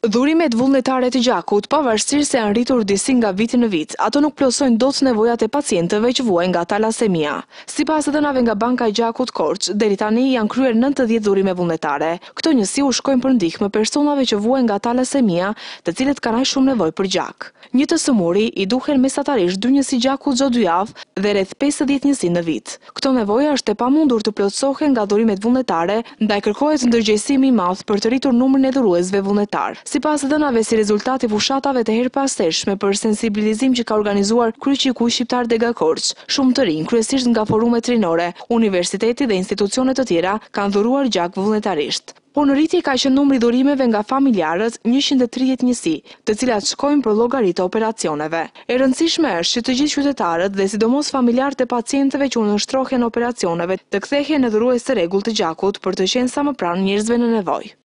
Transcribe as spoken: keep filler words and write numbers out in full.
Dhurimet vullnetare të gjakut, pavarësisht se janë rritur disi nga viti në vit, ato nuk plotësojnë dot nevojat e pacientëve që vuajnë nga talasemia. Sipas dhënave nga Banka e Gjakut Korç, deri tani janë kryer nëntëdhjetë dhurime vullnetare. Këto njësi u shkojnë për ndihmë personave që vuajnë nga talasemia, të cilët kanë aq shumë nevojë për gjak. Një të sëmuri i duhen mesatarisht dy njësi gjaku çdo dy javë dhe rreth pesëdhjetë njësi në vit. Këto nevoja është e pamundur të plotësohen nga dhurimet vullnetare, ndaj kërkohet ndërgjegjësimi i madh për të rritur numrin e dhuruesve vullnetar. Sipas dhënave si rezultati fushatave të herpasteshme për sensibilizim që ka organizuar Kryqëziku Shqiptar Dega Korç, shumë të rinj, kryesisht nga forumet rinore, universiteti dhe institucione të tjera kanë dhuruar gjak vullnetarisht. Por në rritje ka qenë numri i dhurimeve nga familjarët, njëqind e tridhjetë njësi, të cilat shkojnë për llogari të operacioneve. E rëndësishme është që të gjithë qytetarët dhe sidomos familjarët e pacientëve që u nënshtrohen operacioneve të kthehen në dhurues të rregullt të gjakut për të qenë sa më pranë njerëzve në nevojë.